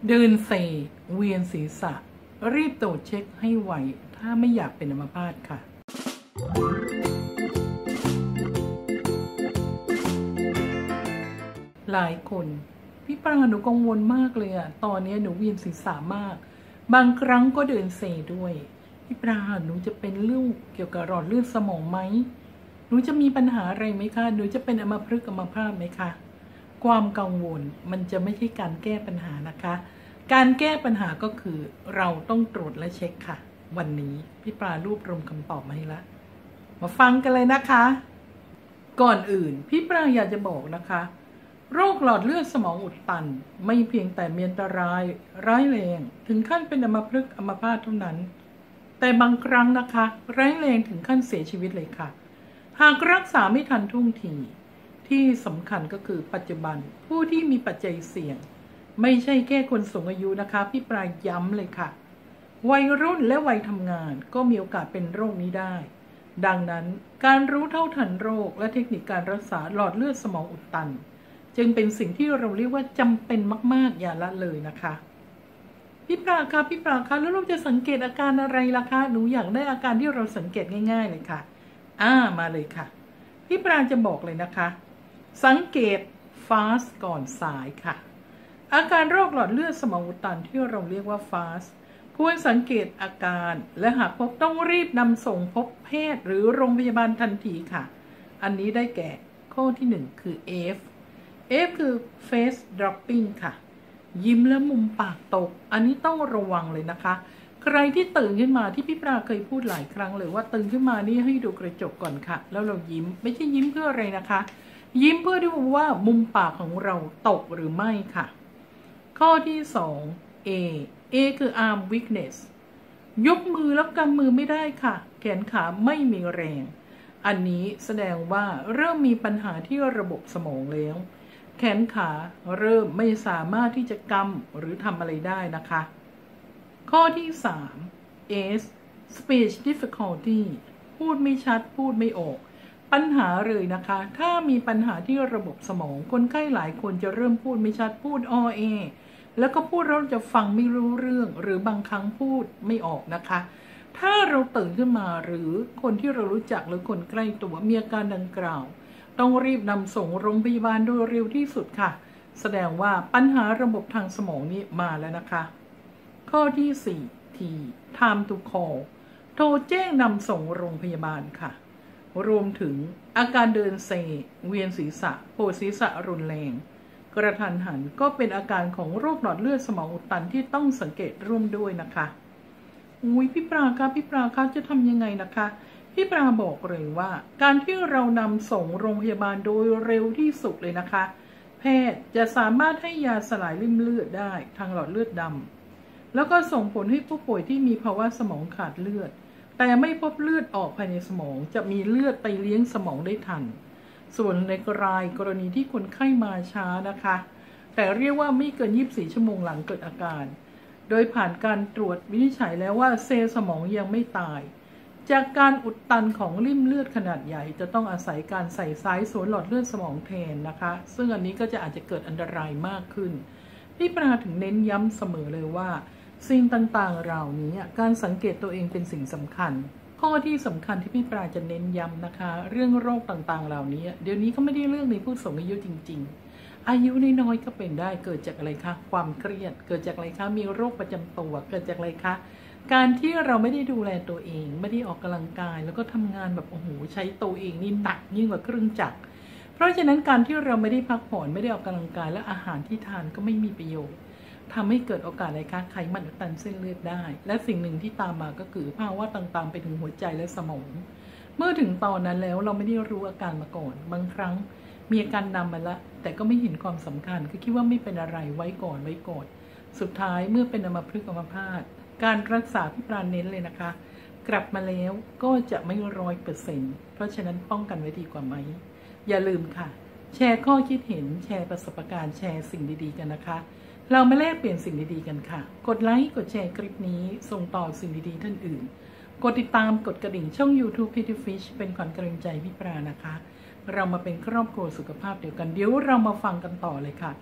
เดินเซเวียนศีรษะรีบตรวจเช็คให้ไวถ้าไม่อยากเป็นอัมพาตค่ะหลายคนพี่ปรางหนูกังวลมากเลยอะตอนนี้หนูเวียนศีรษะมากบางครั้งก็เดินเซด้วยพี่ปรางหนูจะเป็นเรื่องเกี่ยวกับหลอดเลือดสมองไหมหนูจะมีปัญหาอะไรไหมคะหนูจะเป็นอัมพฤกษ์อัมพาตไหมคะความกังวลมันจะไม่ใช่การแก้ปัญหานะคะการแก้ปัญหาก็คือเราต้องตรวจและเช็คค่ะวันนี้พี่ปรารวบรวมคำตอบมาให้ละมาฟังกันเลยนะคะก่อนอื่นพี่ปราอยากจะบอกนะคะโรคหลอดเลือดสมองอุดตันไม่เพียงแต่มีอันตรายร้ายแรงถึงขั้นเป็นอัมพฤกษ์อัมพาตเท่านั้นแต่บางครั้งนะคะร้ายแรงถึงขั้นเสียชีวิตเลยค่ะหากรักษาไม่ทันท่วงทีที่สำคัญก็คือปัจจุบันผู้ที่มีปัจจัยเสี่ยงไม่ใช่แค่คนสูงอายุนะคะพี่ปรายย้ำเลยค่ะวัยรุ่นและวัยทำงานก็มีโอกาสเป็นโรคนี้ได้ดังนั้นการรู้เท่าทันโรคและเทคนิคการรักษาหลอดเลือดสมองอุดตันจึงเป็นสิ่งที่เราเรียกว่าจำเป็นมากๆอย่าละเลยนะคะพี่ปราคะแล้วเราจะสังเกตอาการอะไรล่ะคะหนูอยากได้อาการที่เราสังเกตง่ายๆเลยค่ะมาเลยค่ะพี่ปราจะบอกเลยนะคะสังเกตฟาสก่อนสายค่ะอาการโรคหลอดเลือดสมองอุดตันที่เราเรียกว่าฟาสควรสังเกตอาการและหากพบต้องรีบนำส่งพบแพทย์หรือโรงพยาบาลทันทีค่ะอันนี้ได้แก่ข้อที่1คือ F คือ face dropping ค่ะยิ้มแล้วมุมปากตกอันนี้ต้องระวังเลยนะคะใครที่ตื่นขึ้นมาที่พี่ปราเคยพูดหลายครั้งเลยว่าตื่นขึ้นมานี่ให้ดูกระจกก่อนค่ะแล้วเรายิ้มไม่ใช่ยิ้มเพื่ออะไรนะคะยิ้มเพื่อดูว่ามุมปากของเราตกหรือไม่ค่ะข้อที่2 A คือ arm weakness ยกมือแล้วกำมือไม่ได้ค่ะแขนขาไม่มีแรงอันนี้แสดงว่าเริ่มมีปัญหาที่ระบบสมองแล้วแขนขาเริ่มไม่สามารถที่จะกำหรือทำอะไรได้นะคะข้อที่3 S speech difficulty พูดไม่ชัดพูดไม่ออกปัญหาเลยนะคะถ้ามีปัญหาที่ระบบสมองคนไข้หลายคนจะเริ่มพูดไม่ชัดพูดแล้วก็พูดเราจะฟังไม่รู้เรื่องหรือบางครั้งพูดไม่ออกนะคะถ้าเราตื่นขึ้นมาหรือคนที่เรารู้จักหรือคนใกล้ตัวมีอาการดังกล่าวต้องรีบนำส่งโรงพยาบาลโดยเร็วที่สุดค่ะแสดงว่าปัญหาระบบทางสมองนี้มาแล้วนะคะข้อที่4 T time to call โทรแจ้งนำส่งโรงพยาบาลค่ะรวมถึงอาการเดินเซเวียนศีรษะปวดศีรษะรุนแรงกระทันหันก็เป็นอาการของโรคหลอดเลือดสมองอุดตันที่ต้องสังเกตร่วมด้วยนะคะพี่ปราคะจะทำยังไงนะคะพี่ปราบอกเลยว่าการที่เรานำส่งโรงพยาบาลโดยเร็วที่สุดเลยนะคะแพทย์จะสามารถให้ยาสลายริ่มเลือดได้ทางหลอดเลือดดำแล้วก็ส่งผลให้ผู้ป่วยที่มีภาวะสมองขาดเลือดแต่ไม่พบเลือดออกภายในสมองจะมีเลือดไปเลี้ยงสมองได้ทันส่วนในกรณีที่คนไข้มาช้านะคะแต่เรียกว่าไม่เกิน24 ชั่วโมงหลังเกิดอาการโดยผ่านการตรวจวินิจฉัยแล้วว่าเซลล์สมองยังไม่ตายจากการอุดตันของริ่มเลือดขนาดใหญ่จะต้องอาศัยการใส่สายสวนหลอดเลือดสมองแทนนะคะซึ่งอันนี้ก็จะอาจจะเกิดอันตรายมากขึ้นพี่ปราถึงเน้นย้ำเสมอเลยว่าสิ่งต่างๆเหล่านี้การสังเกตตัวเองเป็นสิ่งสำคัญข้อที่สำคัญที่พี่ปราจะเน้นย้ำนะคะเรื่องโรคต่างๆเหล่านี้เดี๋ยวนี้เขาไม่ได้เรื่องในผู้สูงอายุจริงๆอายุน้อยๆก็เป็นได้เกิดจากอะไรคะความเครียดเกิดจากอะไรคะมีโรคประจำตัวเกิดจากอะไรคะการที่เราไม่ได้ดูแลตัวเองไม่ได้ออกกำลังกายแล้วก็ทำงานแบบใช้ตัวเองนี่หนักยิ่งกว่าเครื่องจักรเพราะฉะนั้นการที่เราไม่ได้พักผ่อนไม่ได้ออกกำลังกายและอาหารที่ทานก็ไม่มีประโยชน์ทำให้เกิดโอกาสอะไรคะไขมันอุดตันเส้นเลือดได้และสิ่งหนึ่งที่ตามมาก็คือภาวะต่างๆไปถึงหัวใจและสมองเมื่อถึงตอนนั้นแล้วเราไม่ได้รู้อาการมาก่อนบางครั้งมีอาการนำมาแล้วแต่ก็ไม่เห็นความสำคัญคือคิดว่าไม่เป็นอะไรไว้ก่อนสุดท้ายเมื่อเป็นอัมพฤกษ์อัมพาตการรักษาพี่ปราเน้นเลยนะคะกลับมาแล้วก็จะไม่100%เพราะฉะนั้นป้องกันไว้ดีกว่าไหมอย่าลืมค่ะแชร์ข้อคิดเห็นแชร์ประสบการณ์แชร์สิ่งดีๆกันนะคะเรามาแลกเปลี่ยนสิ่งดีๆกันค่ะกดไลค์กดแชร์คลิปนี้ส่งต่อสิ่งดีๆท่านอื่นกดติดตามกดกระดิ่งช่อง YouTube Pretty Fish เป็นขวัญกำลังใจพี่ปรานะคะเรามาเป็นครอบครัวสุขภาพเดียวกันเดี๋ยวเรามาฟังกันต่อเลยค่ะ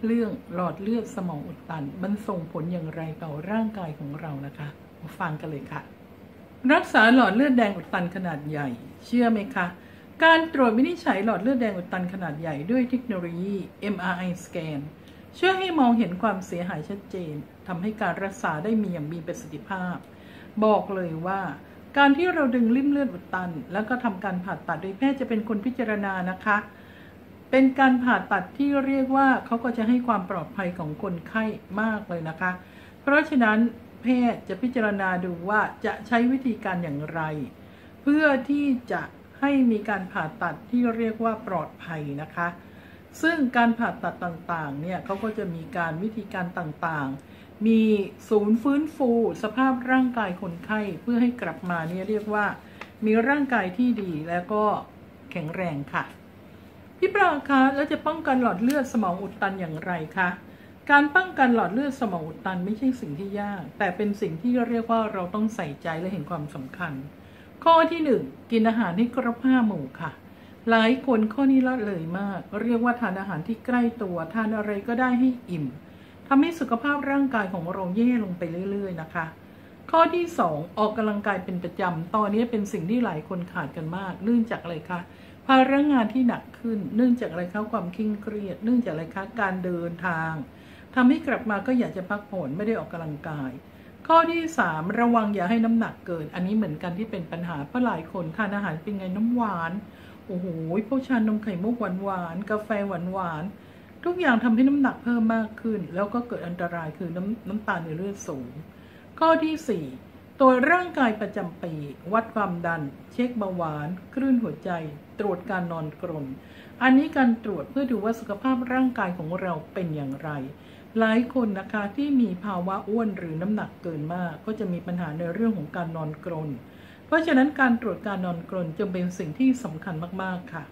เรื่องหลอดเลือดสมองอุดตันมันส่งผลอย่างไรต่อร่างกายของเรานะคะมาฟังกันเลยค่ะรักษาหลอดเลือดแดงอุดตันขนาดใหญ่เชื่อไหมคะการตรวจวินิจฉัยหลอดเลือดแดงอุดตันขนาดใหญ่ด้วยเทคโนโลยี MRI สแกนช่วยให้มองเห็นความเสียหายชัดเจนทำให้การรักษาได้มีประสิทธิภาพบอกเลยว่าการที่เราดึงริ่มเลือดอุดตันแล้วก็ทำการผ่าตัดโดยแพทย์จะเป็นคนพิจารณานะคะเป็นการผ่าตัดที่เรียกว่าเขาก็จะให้ความปลอดภัยของคนไข้มากเลยนะคะเพราะฉะนั้นแพทย์จะพิจารณาดูว่าจะใช้วิธีการอย่างไรเพื่อที่จะให้มีการผ่าตัดที่เรียกว่าปลอดภัยนะคะซึ่งการผ่าตัดต่างๆเนี่ยเขาก็จะมีการวิธีการต่างๆมีศูนย์ฟื้นฟูสภาพร่างกายคนไข้เพื่อให้กลับมาเนี่ยเรียกว่ามีร่างกายที่ดีแล้วก็แข็งแรงค่ะพี่ปราคะแล้วจะป้องกันหลอดเลือดสมองอุดตันอย่างไรคะการป้องกันหลอดเลือดสมองอุดตันไม่ใช่สิ่งที่ยากแต่เป็นสิ่งที่เรียกว่าเราต้องใส่ใจและเห็นความสำคัญข้อที่1กินอาหารให้ครบ5 หมู่ค่ะหลายคนข้อนี้ละเลยมากเรียกว่าทานอาหารที่ใกล้ตัวทานอะไรก็ได้ให้อิ่มทำให้สุขภาพร่างกายของเราแย่ลงไปเรื่อยๆนะคะข้อที่2ออกกำลังกายเป็นประจำตอนนี้เป็นสิ่งที่หลายคนขาดกันมากเนื่องจากอะไรคะภาระงานที่หนักขึ้นเนื่องจากอะไรคะความเคร่งเครียดเนื่องจากอะไรคะการเดินทางทำให้กลับมาก็อยากจะพักผ่อนไม่ได้ออกกำลังกายข้อที่3ระวังอย่าให้น้ำหนักเกินอันนี้เหมือนกันที่เป็นปัญหาเพราะหลายคนทานอาหารเป็นไงน้ำหวานโอ้โหพวกชานมไข่มุกหวานๆกาแฟหวานๆทุกอย่างทำให้น้ำหนักเพิ่มมากขึ้นแล้วก็เกิดอันตรายคือน้ำตาลในเลือดสูงข้อที่4ตัวร่างกายประจำปีวัดความดันเช็คเบาหวานคลื่นหัวใจตรวจการนอนกรนอันนี้การตรวจเพื่อดูว่าสุขภาพร่างกายของเราเป็นอย่างไรหลายคนนะคะที่มีภาวะอ้วนหรือน้ำหนักเกินมากก็จะมีปัญหาในเรื่องของการนอนกรนเพราะฉะนั้นการตรวจการนอนกรนจึงเป็นสิ่งที่สำคัญมากๆค่ะ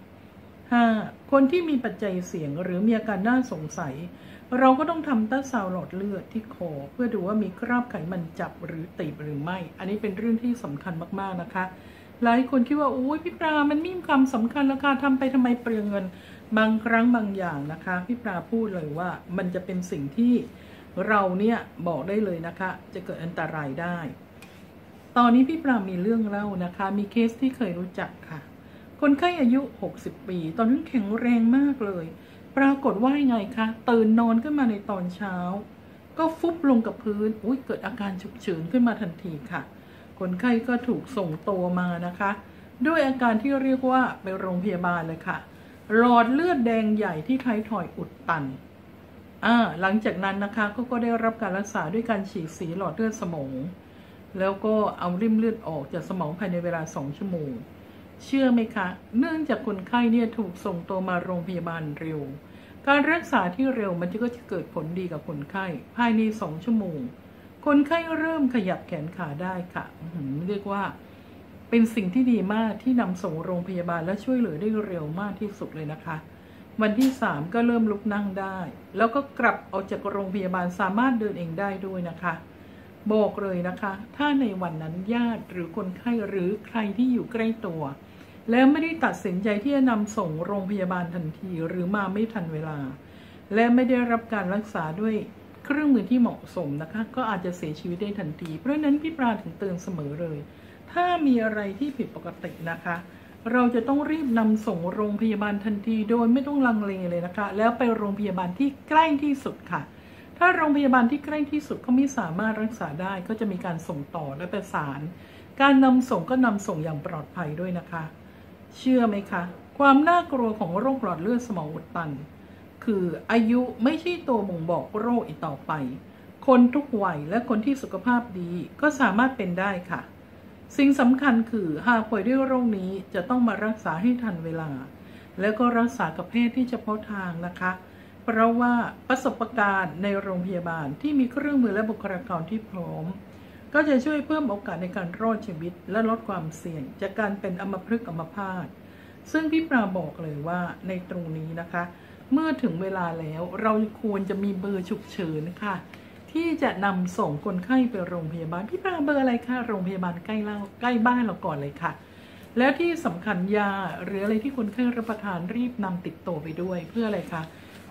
5. คนที่มีปัจจัยเสี่ยงหรือมีอาการน่าสงสัยเราก็ต้องทำต้าซาวหลอดเลือดที่คอเพื่อดูว่ามีคราบไขมันจับหรือตีบหรือไม่อันนี้เป็นเรื่องที่สำคัญมากๆนะคะหลายคนคิดว่าโอ้ยพี่ปลามันไม่มีความสำคัญแล้วค่ะทำไปทำไมเปลืองเงินบางครั้งบางอย่างนะคะพี่ปลาพูดเลยว่ามันจะเป็นสิ่งที่เราเนี่ยบอกได้เลยนะคะจะเกิดอันตรายได้ตอนนี้พี่ปลามีเรื่องเล่านะคะมีเคสที่เคยรู้จักค่ะคนไข้อายุ60 ปีตอนนั้นแข็งแรงมากเลยปรากฏว่ายังไงคะตื่นนอนขึ้นมาในตอนเช้าก็ฟุบลงกับพื้นเกิดอาการฉุกเฉินขึ้นมาทันทีค่ะคนไข้ก็ถูกส่งตัวมานะคะด้วยอาการที่เรียกว่าไปโรงพยาบาลเลยค่ะหลอดเลือดแดงใหญ่ที่ท้ายทอยอุดตันหลังจากนั้นนะคะก็ได้รับการรักษาด้วยการฉีดสีหลอดเลือดสมองแล้วก็เอาริ่มเลือดออกจากสมองภายในเวลา2 ชั่วโมงเชื่อไหมคะเนื่องจากคนไข้เนี่ยถูกส่งตัวมาโรงพยาบาลเร็วการรักษาที่เร็วมันก็จะเกิดผลดีกับคนไข้ภายใน2 ชั่วโมงคนไข้เริ่มขยับแขนขาได้ค่ะเรียกว่าเป็นสิ่งที่ดีมากที่นำส่งโรงพยาบาลและช่วยเหลือได้เร็วมากที่สุดเลยนะคะวันที่3ก็เริ่มลุกนั่งได้แล้วก็กลับออกจากโรงพยาบาลสามารถเดินเองได้ด้วยนะคะบอกเลยนะคะถ้าในวันนั้นญาติหรือคนไข้หรือใครที่อยู่ใกล้ตัวแล้วไม่ได้ตัดสินใจที่จะนำส่งโรงพยาบาลทันทีหรือมาไม่ทันเวลาและไม่ได้รับการรักษาด้วยเครื่องมือที่เหมาะสมนะคะก็อาจจะเสียชีวิตได้ทันทีเพราะฉะนั้นพี่ปราถึงเตือนเสมอเลยถ้ามีอะไรที่ผิดปกตินะคะเราจะต้องรีบนำส่งโรงพยาบาลทันทีโดยไม่ต้องลังเลเลยนะคะแล้วไปโรงพยาบาลที่ใกล้ที่สุดค่ะถ้าโรงพยาบาลที่ใกล้ที่สุดเขาไม่สามารถรักษาได้ก็จะมีการส่งต่อและประสานการนำส่งก็นำส่งอย่างปลอดภัยด้วยนะคะเชื่อไหมคะความน่ากลัวของโรคหลอดเลือดสมองอุดตันคืออายุไม่ใช่ตัวบ่งบอกโรคอีกต่อไปคนทุกวัยและคนที่สุขภาพดีก็สามารถเป็นได้ค่ะสิ่งสำคัญคือหากป่วยด้วยโรคนี้จะต้องมารักษาให้ทันเวลาแล้วก็รักษากับแพทย์ที่เฉพาะทางนะคะเพราะว่าประสบการณ์ในโรงพยาบาลที่มีเครื่องมือและบุคลากรที่พร้อมก็จะช่วยเพิ่มโอกาสในการรอดชีวิตและลดความเสี่ยงจากการเป็นอัมพฤกษ์อัมพาตซึ่งพี่ปราบอกเลยว่าในตรงนี้นะคะเมื่อถึงเวลาแล้วเราควรจะมีเบอร์ฉุกเฉินค่ะที่จะนำส่งคนไข้ไปโรงพยาบาลพี่ปราเบอร์อะไรคะโรงพยาบาลใกล้บ้านเราก่อนเลยค่ะแล้วที่สำคัญยาหรืออะไรที่คนไข้รับประทานรีบนำติดตัวไปด้วยเพื่ออะไรคะ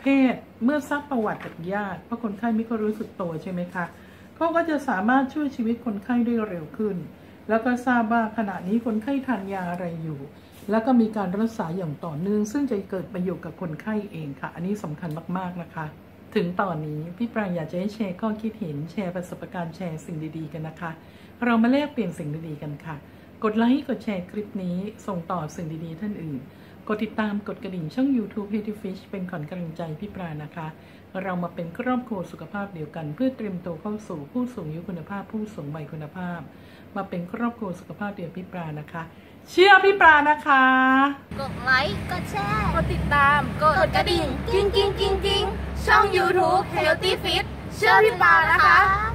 แพทย์เมื่อซักประวัติจากญาติเพราะคนไข้ไม่ค่อยรู้สึกตัวใช่ไหมคะเขาก็จะสามารถช่วยชีวิตคนไข้ได้เร็วขึ้นแล้วก็ทราบว่าขณะนี้คนไข้ทานยาอะไรอยู่แล้วก็มีการรักษาอย่างต่อเนื่องซึ่งจะเกิดประโยชน์กับคนไข้เองค่ะอันนี้สำคัญมากๆนะคะถึงตอนนี้พี่ปรางอยากจะให้แชร์ข้อคิดเห็นแชร์ประสบการณ์แชร์สิ่งดีๆกันนะคะเรามาแลกเปลี่ยนสิ่งดีๆกันค่ะกดไลค์กดแชร์คลิปนี้ส่งต่อสิ่งดีๆท่านอื่นกดติดตามกดกระดิ่งช่อง YouTube Healthy Fish เป็นขวัญกำลังใจพี่ปรางนะคะเรามาเป็นครอบครัวสุขภาพเดียวกันเพื่อเตรียมตัวเข้าสู่ผู้สูงอายุคุณภาพผู้สูงวัยคุณภาพมาเป็นครอบครัวสุขภาพเดียวพี่ปรางนะคะเชื่อพี่ปรางนะคะกดไลค์กดแชร์กดติดตามกดกระดิ่งกิ้งช่อง YouTube Healthy Fit เชื่อพี่ปรางนะคะ